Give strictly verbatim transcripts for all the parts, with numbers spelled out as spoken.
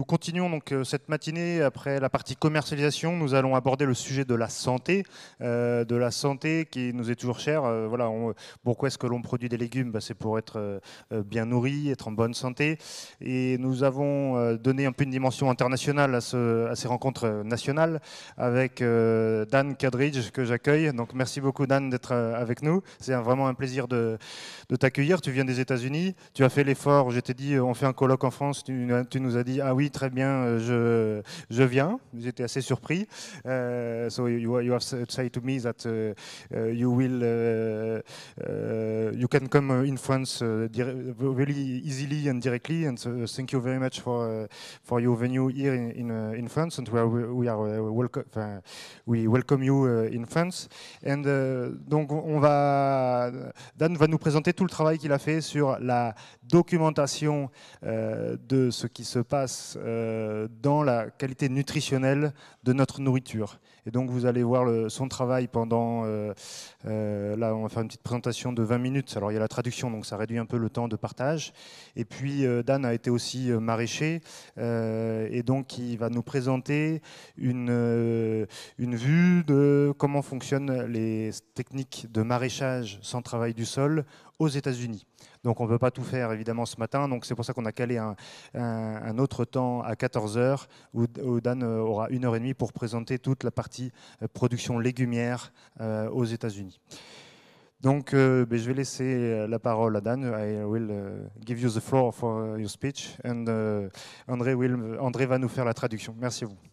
nous continuons donc cette matinée après la partie commercialisation. Nous allons aborder le sujet de la santé, euh, de la santé qui nous est toujours chère. Euh, voilà, on, pourquoi est-ce que l'on produit des légumes? Bah, c'est pour être euh, bien nourri, être en bonne santé. Et nous avons euh, donné un peu une dimension internationale à, ce, à ces rencontres nationales avec euh, Dan Kadridge que j'accueille. Donc merci beaucoup Dan d'être euh, avec nous. C'est un, vraiment un plaisir de, de t'accueillir. Tu viens des États-Unis, tu as fait l'effort. Je t'ai dit, on fait un colloque en France. Tu, tu nous as dit, ah oui, très bien, je, je viens. J'étais assez surpris. Uh, so you, you have said to me that uh, uh, you will, uh, uh, you can come in France uh, really easily and directly. And so thank you very much for uh, for your venue here in in, uh, in France, and where we, we are uh, welcome. Uh, we welcome you uh, in France. And uh, donc on va, Dan va nous présenter tout le travail qu'il a fait sur la documentation euh, de ce qui se passe euh, dans la qualité nutritionnelle de notre nourriture. Et donc vous allez voir le, son travail pendant, euh, euh, là on va faire une petite présentation de vingt minutes, alors il y a la traduction donc ça réduit un peu le temps de partage. Et puis euh, Dan a été aussi euh, maraîcher euh, et donc il va nous présenter une, euh, une vue de comment fonctionnent les techniques de maraîchage sans travail du sol aux États-Unis. Donc on ne peut pas tout faire évidemment ce matin, donc c'est pour ça qu'on a calé un, un, un autre temps à quatorze heures où, où Dan aura une heure et demie pour présenter toute la partie production légumière euh, aux États-Unis. Donc euh, ben, je vais laisser la parole à Dan. I will uh, give you the floor for your speech and uh, André, will, André va nous faire la traduction. Merci à vous.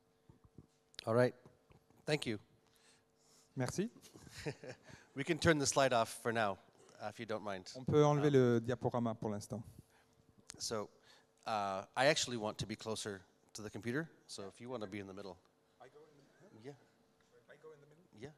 All right. Thank you. Merci. We can turn the slide off for now. Uh, if you don't mind. On peut enlever um, le diaporama pour l'instant. So, uh, I actually want to be closer to the computer. So, if you want to be in the middle. I go in the middle. Yeah. I go in the middle. Yeah.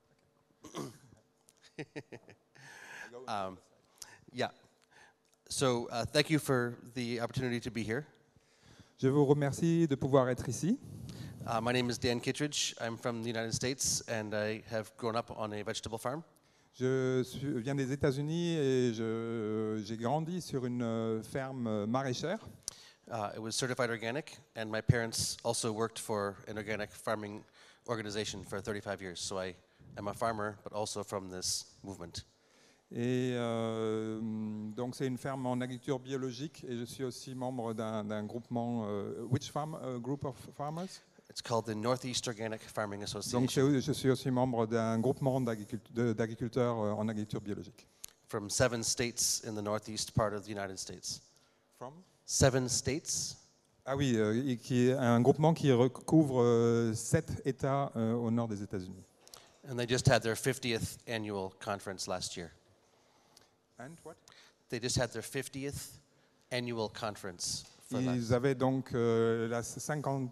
Yeah. Yeah. Okay. um, yeah. So, uh, thank you for the opportunity to be here. Je vous remercie de pouvoir être ici. Uh, my name is Dan Kittredge. I'm from the United States, and I have grown up on a vegetable farm. Je suis, viens des États-Unis et j'ai grandi sur une ferme maraîchère. Uh, it was certified organic, and my parents also worked for an organic farming organization for thirty-five years. So I am a farmer, but also from this movement. Et euh, donc c'est une ferme en agriculture biologique, et je suis aussi membre d'un groupement. Uh, which farm uh, group of farmers? It's called the Northeast Organic Farming Association. Donc je suis aussi membre d'un groupement d'agriculteurs en agriculture biologique. From seven states in the northeast part of the United States. From? Seven states. Ah oui, euh, qui est un groupement qui recouvre euh, sept États euh, au nord des États-Unis. And they just had their fiftieth annual conference last year. And what? They just had their fiftieth annual conference. Ils avaient donc euh, la cinquantième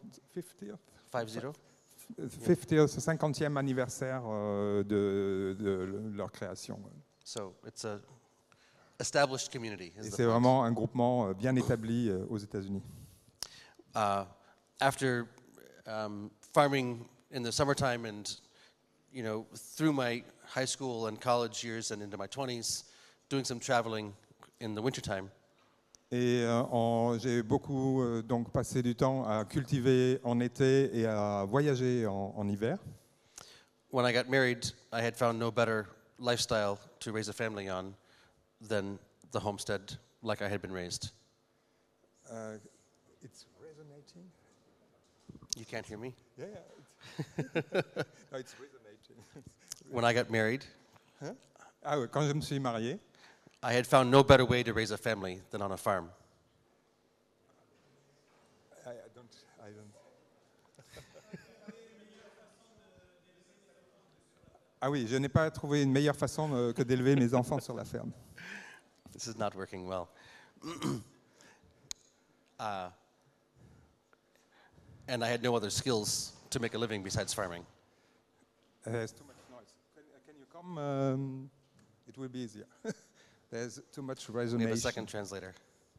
cinquantième anniversaire euh, de, de leur création. So it's a established community. Et c'est vraiment un groupement bien établi euh, aux États-Unis. Uh, after um, farming in the summertime and you know through my high school and college years and into my twenties, doing some traveling in the wintertime. Et euh, j'ai beaucoup euh, donc passé du temps à cultiver en été et à voyager en, en hiver. When I got married, I had found no better lifestyle to raise a family on than the homestead, like I had been raised. Uh, it's resonating. You can't hear me? Yeah, yeah. It's, no, it's resonating. When I got married, huh? Ah, ouais, quand je me suis marié, I had found no better way to raise a family than on a farm. I, I don't, I don't. Ah oui, je n'ai pas trouvé une meilleure façon euh, que d'élever mes enfants sur la ferme. This is not working well. uh, and I had no other skills to make a living besides farming. Uh, there's too much noise. Can, uh, can you come? Um, it will be easier. There's too much resonation. We have a second translator.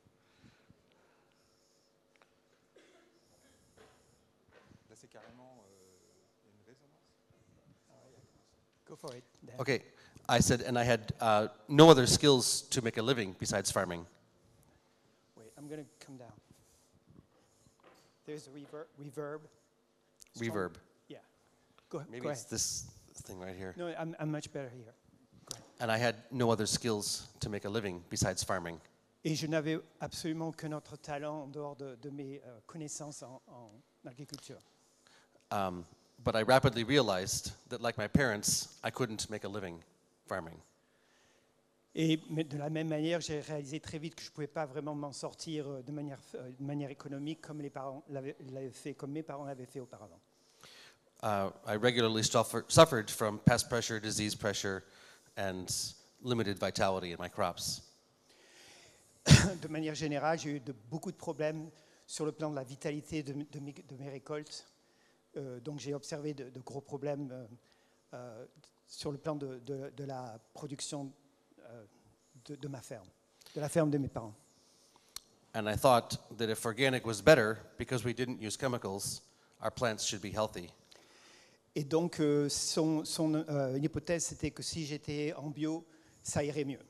Là, c'est carrément euh, une résonance. Go for it. Dan. Okay, I said, and I had uh, no other skills to make a living besides farming. Wait, I'm going to come down. There's a rever- reverb. strong- Reverb. Yeah. Go, Maybe go it's ahead. this thing right here. No, I'm, I'm much better here. Go ahead. And I had no other skills to make a living besides farming. Et je n'avais absolument aucun autre talent en dehors de, de mes euh, connaissances en, en agriculture. Um, but I rapidly realized that, like my parents, I couldn't make a living farming. Et mais de la même manière, j'ai réalisé très vite que je ne pouvais pas vraiment m'en sortir euh, de manière, euh, de manière économique comme les parents l'avaient, l'avaient fait, comme mes parents l'avaient fait auparavant. Uh, I regularly suffer, suffered from pest pressure, disease pressure, and limited vitality in my crops. De manière générale, j'ai eu de, beaucoup de problèmes sur le plan de la vitalité de, de, mes, de mes récoltes. Euh, donc j'ai observé de, de gros problèmes euh, euh, sur le plan de, de, de la production euh, de, de ma ferme, de la ferme de mes parents. And I thought that if organic was better because we didn't use chemicals, our plants should be healthy. Et donc euh, son, son euh, une hypothèse, c'était que si j'étais en bio, ça irait mieux.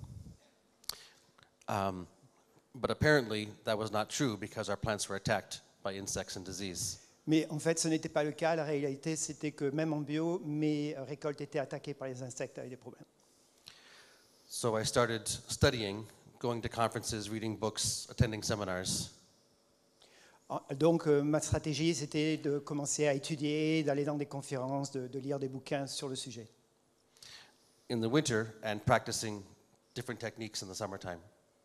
Um, but apparently that was not true because our plants were attacked by insects and disease. Mais en fait, ce n'était pas le cas. La réalité, c'était que même en bio, mes récoltes étaient attaquées par les insectes avec des problèmes. So I started studying, going to conferences, reading books, attending seminars. Donc euh, ma stratégie, c'était de commencer à étudier, d'aller dans des conférences, de, de lire des bouquins sur le sujet. In the winter and practicing different techniques in the summertime.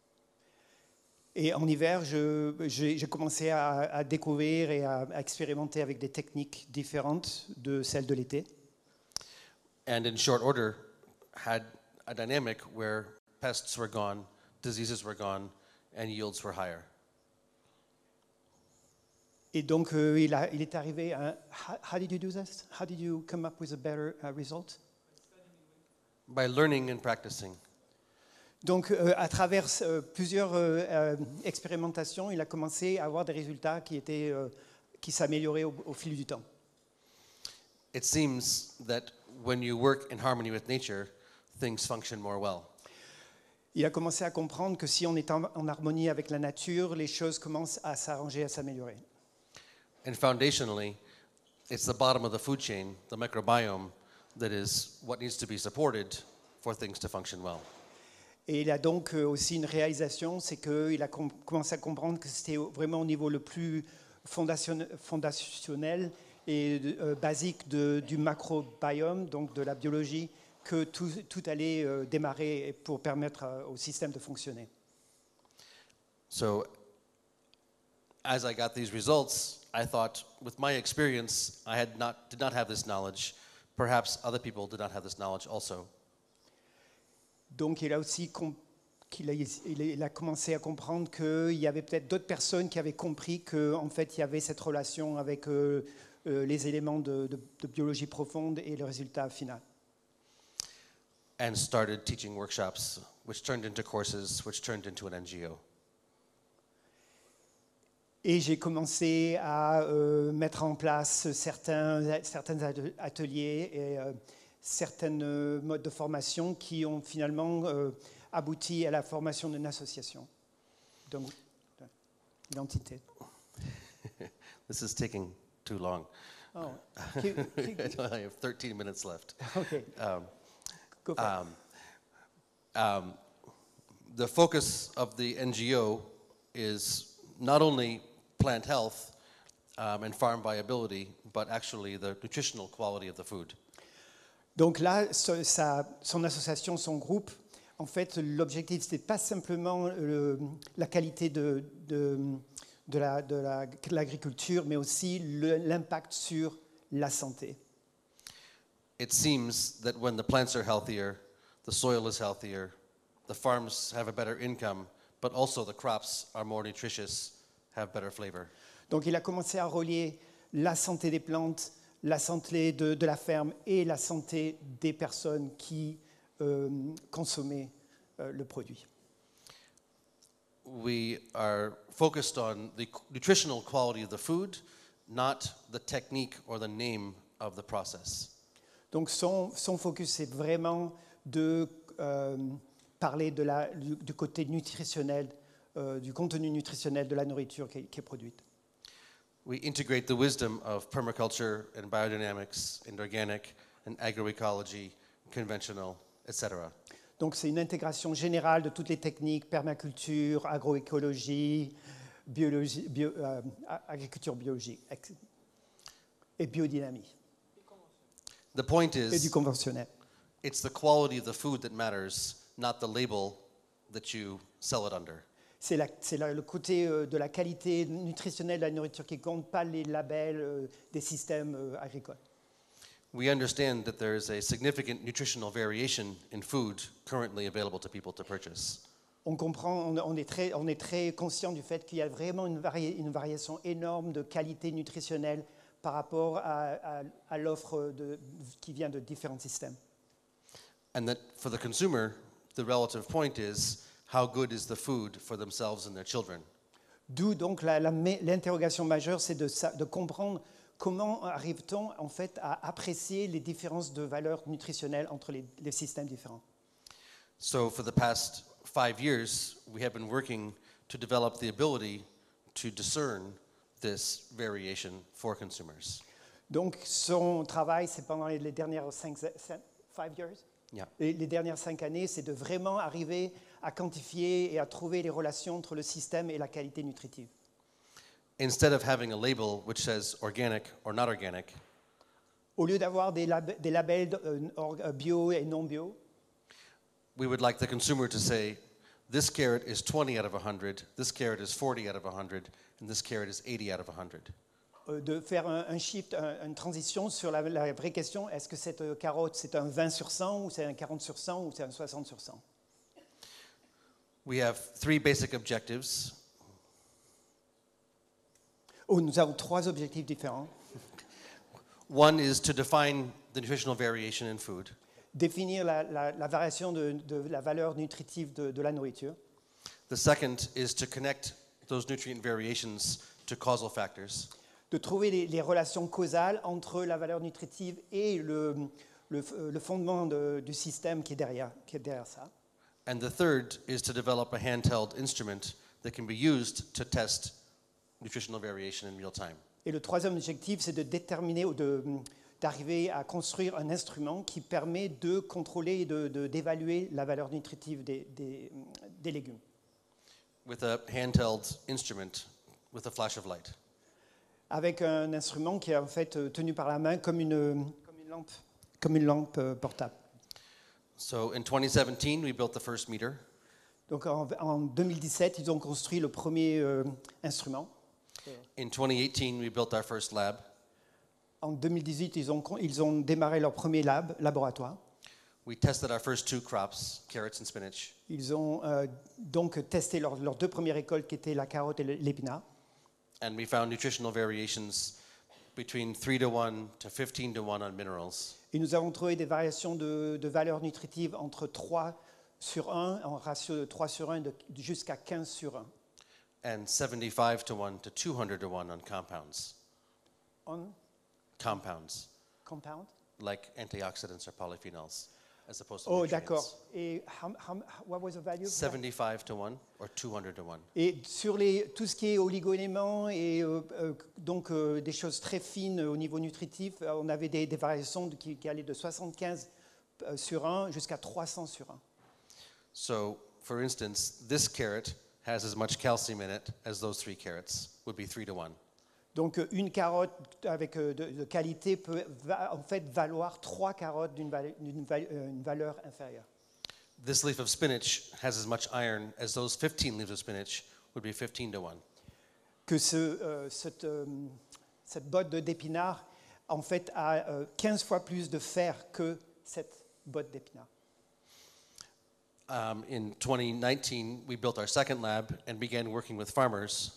Et en hiver, je- j'ai j'ai commencé à, à découvrir et à, à expérimenter avec des techniques différentes de celles de l'été. And in short order, had a dynamic where pests were gone, diseases were gone, and yields were higher. Et donc, euh, il, a- il est arrivé à... How, how did you do this? How did you come up with a better uh, result? By learning and practicing. Donc, euh, à travers euh, plusieurs euh, euh, expérimentations, il a commencé à avoir des résultats qui, étaient, euh, qui s'amélioraient au, au fil du temps. It seems that when you work in harmony with nature, things function more well. Il a commencé à comprendre que si on est en, en harmonie avec la nature, les choses commencent à s'arranger, à s'améliorer. And foundationally, it's the bottom of the food chain, the microbiome, that is what needs to be supported for things to function well. Et il a donc euh, aussi une réalisation, c'est qu'il a com- commencé à comprendre que c'était au- vraiment au niveau le plus fondation- fondationnel et euh, basique de- du macrobiome, donc de la biologie, que tout, tout allait euh, démarrer pour permettre euh, au système de fonctionner. So, as I got these results, I thought, with my experience, I had not did not have this knowledge. Perhaps other people did not have this knowledge also. Donc il a aussi com- qu'il a, il a- il a commencé à comprendre qu'il y avait peut-être d'autres personnes qui avaient compris qu'en fait il y avait cette relation avec euh, euh, les éléments de, de- de biologie profonde et le résultat final. And started teaching workshops, which turned into courses, which turned into an N G O. Et j'ai commencé à euh, mettre en place certains, certains ate- ateliers et euh, certains euh, modes de formation qui ont finalement euh, abouti à la formation d'une association, donc d'une entité. This is taking too long. Oh, keep- keep- I have thirteen minutes left. okay, Um, go for it. um, um, the focus of the N G O is not only plant health um, and farm viability, but actually the nutritional quality of the food. Donc là, ce- sa- son association, son groupe, en fait, l'objectif, ce n'est pas simplement le- la qualité de, de, de la- de la- de l'agriculture, mais aussi le- l'impact sur la santé. It seems that when the plants are healthier, the soil is healthier, the farms have a better income, but also the crops are more nutritious, have better flavor. Donc il a commencé à relier la santé des plantes, la santé de, de la ferme et la santé des personnes qui euh, consommaient euh, le produit. We are focused on the nutritional quality of the food, not the technique or the name of the process. Donc son, son focus, c'est vraiment de euh, parler de la, du, du côté nutritionnel, euh, du contenu nutritionnel de la nourriture qui est, qui est produite. We integrate the wisdom of permaculture and biodynamics and organic and agroecology, conventional, et cetera. Donc c'est une intégration générale de toutes les techniques, permaculture, agroécologie, biologie, bio, euh, agriculture biologique ex- et biodynamie, The point et du is, conventionnel. it's the quality of the food that matters, not the label that you sell it under. C'est, la- c'est la- le côté euh, de la qualité nutritionnelle de la nourriture qui compte, pas les labels euh, des systèmes euh, agricoles. We understand that there is a significant nutritional variation in food currently available to people to purchase. On comprend, on, on est très, on est très conscient du fait qu'il y a vraiment une, vari- une variation énorme de qualité nutritionnelle par rapport à, à- à l'offre de- qui vient de différents systèmes. And that for the consumer, the relative point is how good is the food for themselves and their children. D'où donc la- la- l'interrogation majeure, c'est de, sa- de comprendre comment arrive-t-on en fait à apprécier les différences de valeur nutritionnelle entre les, les systèmes différents. So for the past five years, we have been working to develop the ability to discern this variation for consumers. Donc son travail, c'est pendant les, les dernières cinq, cinq- five years, Yeah. les, les dernières cinq années, c'est de vraiment arriver à quantifier et à trouver les relations entre le système et la qualité nutritive. Instead of having a label which says organic or not organic, Au lieu d'avoir des, lab- des labels euh, or- euh, bio et non bio, we would like the consumer to say, this carrot is twenty out of one hundred, this carrot is forty out of one hundred, and this carrot is eighty out of one hundred. euh, de faire un, un shift, un- une transition sur la, la vraie question, est-ce que cette euh, carotte c'est un vingt sur cent ou c'est un quarante sur cent ou c'est un soixante sur cent? We have three basic objectives. Oh, nous avons trois objectifs différents. One is to define the nutritional variation in food. Définir la, la- la variation de, de la valeur nutritive de, de la nourriture. The second is to connect those nutrient variations to causal factors. De trouver les, les relations causales entre la valeur nutritive et le, le, le fondement de- du système qui est, derrière, qui est derrière ça. And the third is to develop a handheld instrument that can be used to test nutritional variation in real time. Et le troisième objectif, c'est de déterminer ou de, d'arriver à construire un instrument qui permet de contrôler et de, de- d'évaluer la valeur nutritive des, des, des légumes. With a handheld instrument with a flash of light. Avec un instrument qui est en fait euh, tenu par la main comme une, comme une lampe, comme une lampe euh, portable. So in twenty seventeen, we built the first meter. Donc en, en deux mille dix-sept, ils ont construit le premier euh, instrument. In twenty eighteen, we built our first lab. En deux mille dix-huit, ils ont, ils ont démarré leur premier lab, laboratoire. We tested our first two crops, carrots and spinach. Ils ont euh, donc testé leurs leurs deux premières récoltes qui étaient la carotte et l'épinard. And we found nutritional variations between three to one to fifteen to one on minerals. Et nous avons trouvé des variations de, de valeur nutritive entre trois sur un, en ratio de trois sur un, de, jusqu'à quinze sur un. And seventy-five to one to two hundred to one on compounds. On Compounds, compound. like antioxidants or polyphenols, as opposed to Oh, nutrients. d'accord. Et how, how, what was the value? of that? seventy-five to one or two hundred to one. Et sur les, tout ce qui est oligo-éléments et euh, euh, donc euh, des choses très fines au niveau nutritif, euh, on avait des, des variations de- qui, qui allaient de soixante-quinze euh, sur un jusqu'à trois cents sur un. So, for instance, this carrot has as much calcium in it as those three carrots, would be three to one. Donc euh, une carotte avec euh, de, de qualité peut va- en fait valoir trois carottes d'une vale- d'une val- euh, une valeur inférieure. This leaf of spinach has as much iron as those fifteen leaves of spinach, would be fifteen to one. Que ce, euh, cette, euh, cette botte de- d'épinards en fait a euh, quinze fois plus de fer que cette botte d'épinards. Um, in twenty nineteen, we built our second lab and began working with farmers.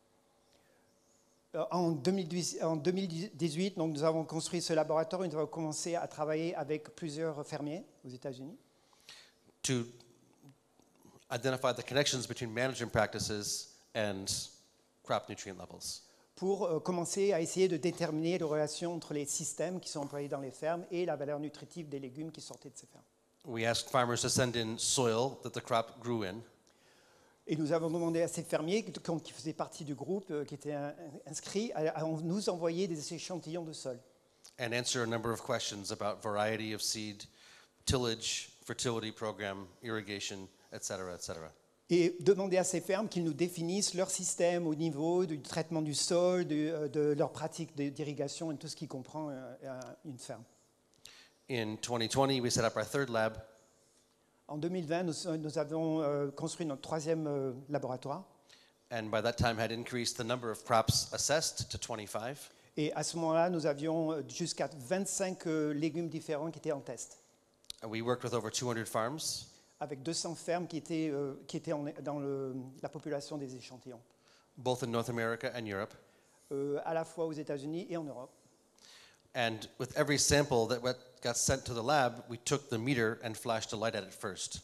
Euh, En deux mille dix en deux mille dix-huit, donc, nous avons construit ce laboratoire et nous avons commencé à travailler avec plusieurs fermiers aux États-Unis to identify the connections between management practices and crop nutrient levels. pour euh, commencer à essayer de déterminer les relations entre les systèmes qui sont employés dans les fermes et la valeur nutritive des légumes qui sortaient de ces fermes. We asked farmers to send in soil that the crop grew in. Et nous avons demandé à ces fermiers, qui faisaient partie du groupe, euh, qui étaient in- inscrits, à, à nous envoyer des échantillons de sol. and answer a number of questions about variety of seed, tillage, fertility program, irrigation, et cetera, et cetera. Et demander à ces fermes qu'ils nous définissent leur système au niveau du traitement du sol, de, euh, de leur pratique de- d'irrigation et tout ce qui comprend euh, euh, une ferme. In twenty twenty, we set up our third lab, En deux mille vingt, nous, nous avons euh, construit notre troisième euh, laboratoire. and by that time had increased the number of crops assessed to twenty-five. Et à ce moment-là, nous avions euh, jusqu'à vingt-cinq euh, légumes différents qui étaient en test, And we worked with over two hundred farms, avec deux cents fermes qui étaient, euh, qui étaient en- dans le- la population des échantillons, both in North America and Europe. euh, à la fois aux États-Unis et en Europe. And with every sample that wet- got sent to the lab, we took the meter and flashed a light at it first.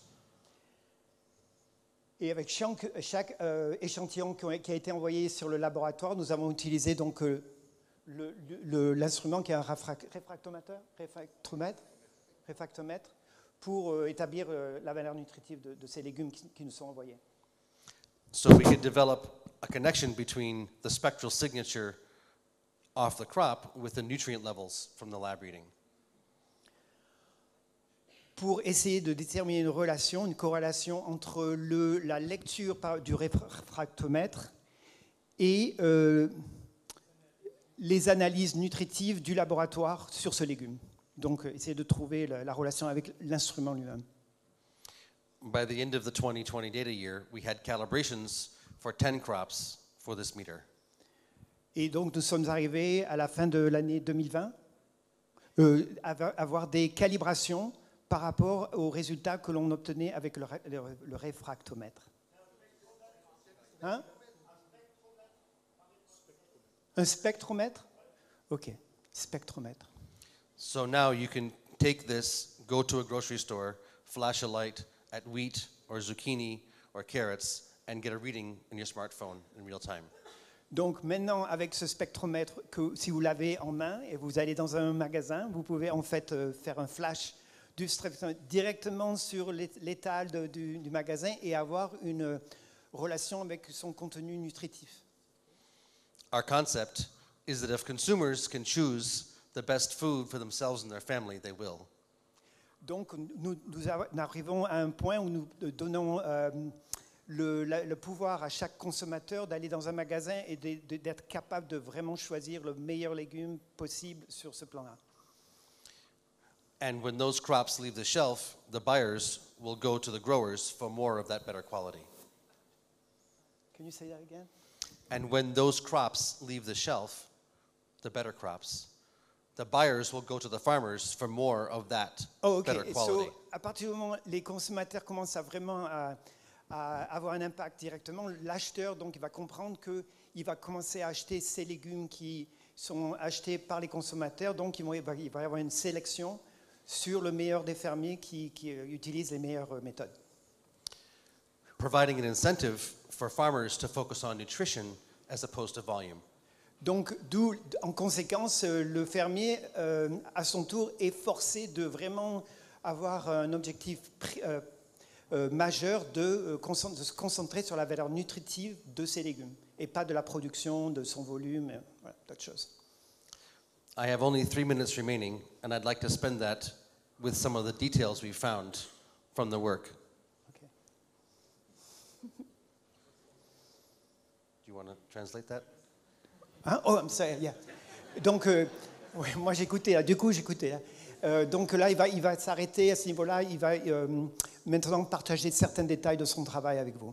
Et avec chaque, chaque, euh, échantillon qui, ont- qui a été envoyé sur le laboratoire, nous avons utilisé donc euh, le- le- l'instrument qui est un réfrac- réfractomateur, réfractomètre, réfractomètre pour euh, établir euh, la valeur nutritive de, de ces légumes qui, qui nous sont envoyés. So we could develop a connection between the spectral signature off the crop with the nutrient levels from the lab reading. Pour essayer de déterminer une relation, une corrélation entre le, la lecture par- du réfractomètre et euh, les analyses nutritives du laboratoire sur ce légume. Donc, euh, essayer de trouver la, la relation avec l'instrument lui-même. By the end of the twenty twenty data year, we had calibrations for ten crops for this meter. Et donc, nous sommes arrivés à la fin de l'année deux mille vingt euh, à avoir des calibrations par rapport aux résultats que l'on obtenait avec le, ré- le- le réfractomètre. Hein? Un spectromètre? Ok, spectromètre. So now you can take this, go to a grocery store, flash a light at wheat or zucchini or carrots, and get a reading in your smartphone in real time. Donc maintenant, avec ce spectromètre, que, si vous l'avez en main et vous allez dans un magasin, vous pouvez en fait euh, faire un flash du spectromètre directement sur l'é- l'étal de- du, du magasin et avoir une euh, relation avec son contenu nutritif. Our concept is that if consumers can choose the best food for themselves and their family, they will. Donc nous, nous av- nous arrivons à un point où nous donnons euh, le, la- le pouvoir à chaque consommateur d'aller dans un magasin et de- de- d'être capable de vraiment choisir le meilleur légume possible sur ce plan-là. And when those crops leave the shelf, the buyers will go to the growers for more of that better quality. Can you say that again? And when those crops leave the shelf, the better crops, the buyers will go to the farmers for more of that Oh, better ok. quality. So, à partir du moment où les consommateurs commencent à vraiment à, à avoir un impact directement, l'acheteur donc il va comprendre qu'il va commencer à acheter ces légumes qui sont achetés par les consommateurs. Donc il va, il va y avoir une sélection sur le meilleur des fermiers qui, qui euh, utilisent les meilleures euh, méthodes. Providing an incentive for farmers to focus on nutrition as opposed to volume. Donc, d'où, en conséquence, euh, le fermier, euh, à son tour, est forcé de vraiment avoir un objectif pri- euh, euh, majeur de, euh, concent- de se concentrer sur la valeur nutritive de ses légumes et pas de la production, de son volume, et voilà, d'autres choses. I have only three minutes remaining, and I'd like to spend that with some of the details we found from the work. Ok. Do you want to translate that? Hein? Oh, I'm sorry, yeah. Donc, euh, ouais, moi j'écoutais, là, du coup j'écoutais. Là. Euh, donc là, il va, il va s'arrêter à ce niveau-là, il va euh, maintenant partager certains détails de son travail avec vous.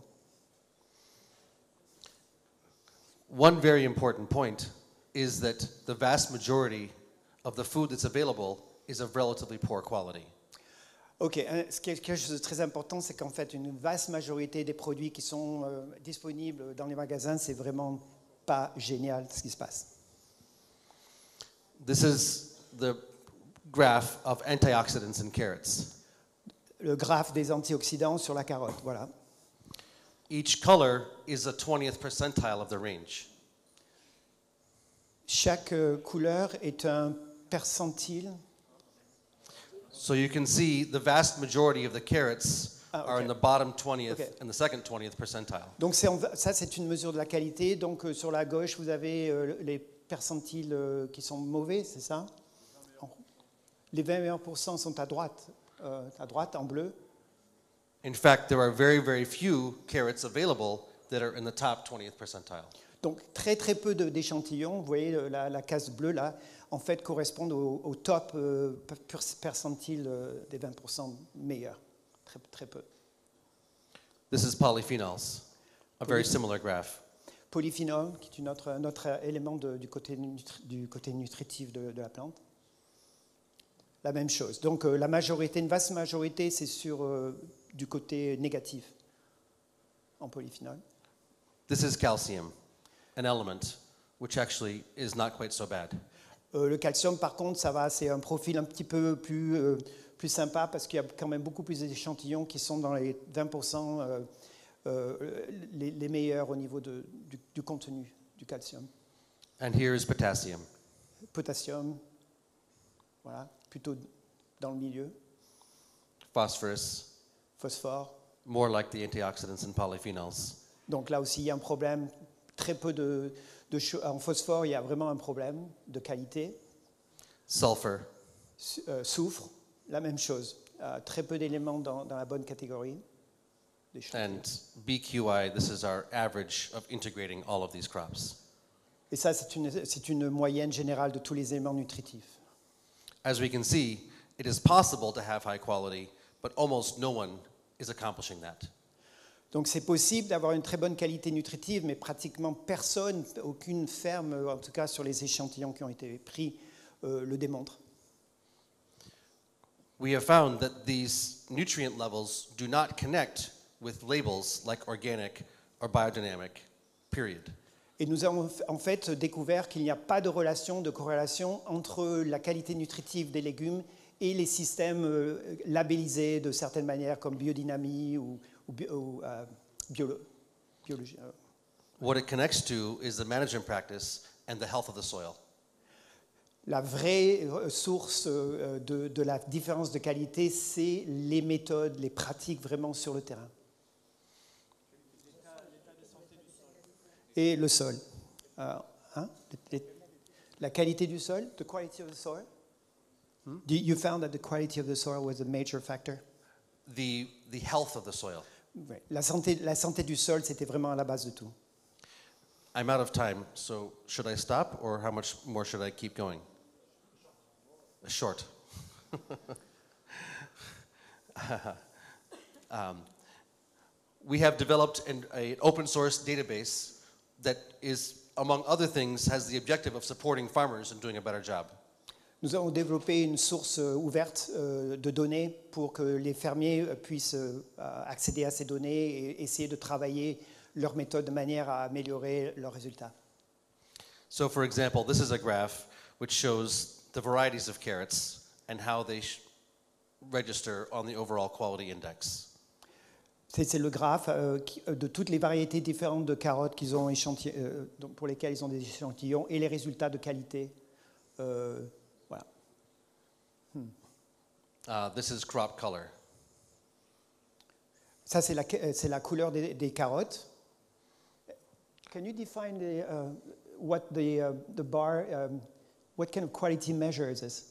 One very important point is that the vast majority of the food that's available is of relatively poor quality. Ok, hein, ce qui est quelque chose de très important, c'est qu'en fait, une vaste majorité des produits qui sont euh, disponibles dans les magasins, c'est vraiment pas génial ce qui se passe. This is the graph of antioxidants in carrots. Le graphe des antioxydants sur la carotte, voilà. Each color is a twentieth percentile of the range. Chaque euh, couleur est un percentile. So you can see the vast majority of the carrots Ah, are ok. in the bottom twentieth Okay. and the second twentieth percentile. Donc c'est en- ça, c'est une mesure de la qualité. Donc euh, sur la gauche, vous avez euh, les percentiles euh, qui sont mauvais, c'est ça? Les vingt meilleurs pourcents sont à droite, euh, à droite en bleu. In fact, there are very, very few carrots available that are in the top twentieth percentile. Donc très très peu de- d'échantillons, vous voyez euh, la, la case bleue là, en fait correspondent au, au top euh, per- percentile euh, des vingt pour cent meilleurs. Très, très peu. This is polyphenols, a very similar graph. Polyphénol, qui est une autre- un autre élément de- du, côté nutri- du côté nutritif de, de la plante. La même chose. Donc euh, la majorité, une vaste majorité, c'est sur euh, du côté négatif en polyphénol. This is calcium, an element which actually is not quite so bad. Euh, le calcium, par contre, ça va, c'est un profil un petit peu plus, euh, plus sympa parce qu'il y a quand même beaucoup plus d'échantillons qui sont dans les vingt pour cent euh, euh, les, les meilleurs au niveau de- du, du contenu du calcium. And here is potassium. Potassium, voilà, plutôt dans le milieu. Phosphorus, Phosphore. more like the antioxidants and polyphenols. Donc là aussi, il y a un problème. Très peu de, de cho- en phosphore, il y a vraiment un problème de qualité. Sulfur, Su- euh, soufre, la même chose. Euh, très peu d'éléments dans, dans la bonne catégorie. d'échantillons. and B Q I, this is our average of integrating all of these crops. Et ça, c'est une, c'est une moyenne générale de tous les éléments nutritifs. As we can see, it is possible to have high quality, but almost no one is accomplishing that. Donc c'est possible d'avoir une très bonne qualité nutritive, mais pratiquement personne, aucune ferme, en tout cas sur les échantillons qui ont été pris, euh, le démontre. We have found that these nutrient levels do not connect with labels like organic or biodynamic, period. Et nous avons en fait découvert qu'il n'y a pas de relation, de corrélation entre la qualité nutritive des légumes et les systèmes euh, labellisés de certaines manières comme biodynamie ou, ou, bio- ou, euh, biolo- biologie. euh. What it connects to is the management practice and the health of the soil. La vraie euh, source euh, de, de la différence de qualité, c'est les méthodes, les pratiques vraiment sur le terrain. Et le sol. Euh, hein, les- la qualité du sol, the quality of the soil. Do you found that the quality of the soil was a major factor? The, the health of the soil. Ouais. La santé, la santé du sol, c'était vraiment à la base de tout. I'm out of time, so should I stop or how much more should I keep going? Short. um, we have developed an a open source database that is, among other things, has the objective of supporting farmers and doing a better job. Nous avons développé une source euh, ouverte euh, de données pour que les fermiers euh, puissent euh, accéder à ces données et essayer de travailler leurs méthodes de manière à améliorer leurs résultats. So, for example, this is a graph which shows the varieties of carrots and how they sh- register on the overall quality index. C'est c'est le graphe euh, qui- euh, de toutes les variétés différentes de carottes qu'ils ont échantillon- euh, donc pour lesquelles ils ont des échantillons et les résultats de qualité. Euh, voilà. Uh, this is crop color. Ça, c'est la, euh, c'est la couleur des, des carottes. Can you define the, uh, what the, uh, the bar, um, what kind of quality measure is this?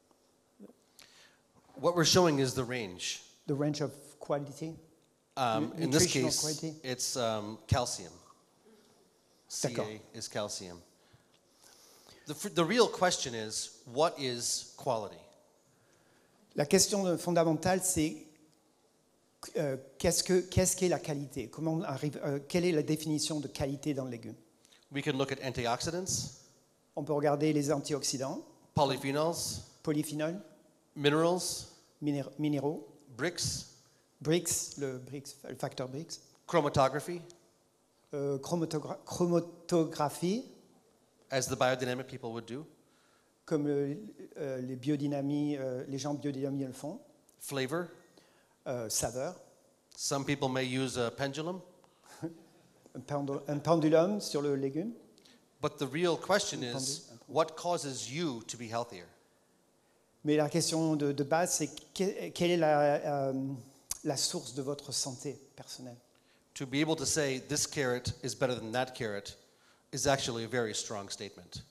What we're showing is the range. The range of quality? Um, Nu- in this nutritional case, quality? it's um, calcium. D'accord. C A is calcium. The, f- the real question is, what is quality? La question fondamentale, c'est euh, qu'est-ce que qu'est-ce qu'est la qualité? Comment on arrive, euh, quelle est la définition de qualité dans le légume? We can look at antioxidants, On peut regarder les antioxydants, polyphenols, polyphénols, minerals, minér- minéraux, bricks, BRICS, le, BRICS, le facteur BRICS, chromatography, euh, chromatogra- chromatographie, as the biodynamic people would do, comme euh, euh, les biodynamiques, euh, les gens biodynamiques le font, flavor. euh, saveur, Some people may use a pendulum, un, pendu- un pendulum sur le légume. but the real question Un is, pendu- un what causes you to be healthier? Mais la question de, de base, c'est que- quelle est la, euh, la source de votre santé personnelle. To be able to say this carrot is better than that carrot is actually a very strong statement.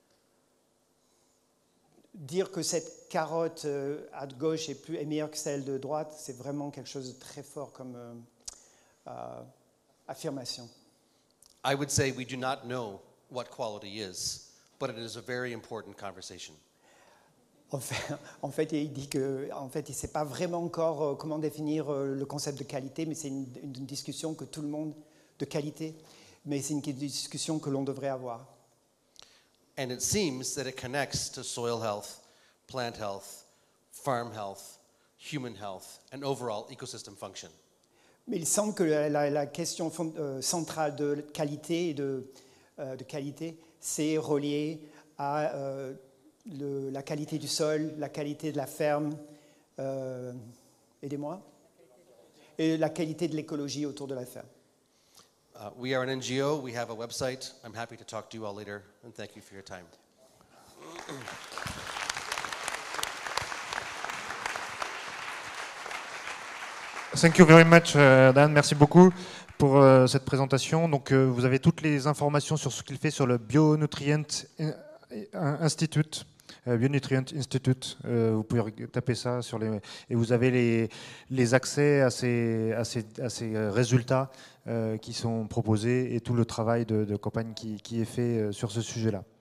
Dire que cette carotte euh, à gauche est, plus, est meilleure que celle de droite, c'est vraiment quelque chose de très fort comme euh, euh, affirmation. I would say we do not know what quality is, but it is a very important conversation. En fait, en fait, il dit que, en fait, il ne sait pas vraiment encore euh, comment définir euh, le concept de qualité, mais c'est une, une discussion que tout le monde de qualité, mais c'est une discussion que l'on devrait avoir. And it seems that it connects to soil health, plant health, farm health, human health, and overall ecosystem function. Mais il semble que la, la, la question fond, euh, centrale de qualité et de, euh, de qualité, c'est relié à euh, le, la qualité du sol, la qualité de la ferme, euh, aidez-moi, et la qualité de l'écologie autour de la ferme. Uh, we are an N G O. We have a website. I'm happy to talk to you all later, and thank you for your time. Thank you very much, uh, Dan. Merci beaucoup pour uh, cette présentation. Donc, uh, vous avez toutes les informations sur ce qu'il fait sur le Bionutrient Institute. Uh, Bionutrient Institute. Uh, vous pouvez taper ça sur les et vous avez les, les accès à ces, à ces, à ces résultats uh, qui sont proposés et tout le travail de, de campagne qui, qui est fait uh, sur ce sujet-là.